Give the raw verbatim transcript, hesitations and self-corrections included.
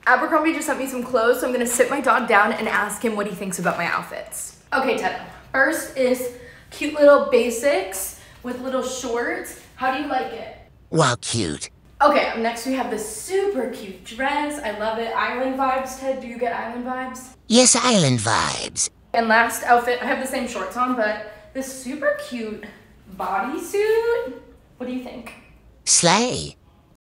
Abercrombie just sent me some clothes, so I'm gonna sit my dog down and ask him what he thinks about my outfits. Okay, Ted, first is cute little basics with little shorts. How do you like it? Well, cute. Okay, next we have this super cute dress. I love it. Island vibes, Ted. Do you get island vibes? Yes, island vibes. And last outfit, I have the same shorts on, but this super cute bodysuit. What do you think? Slay.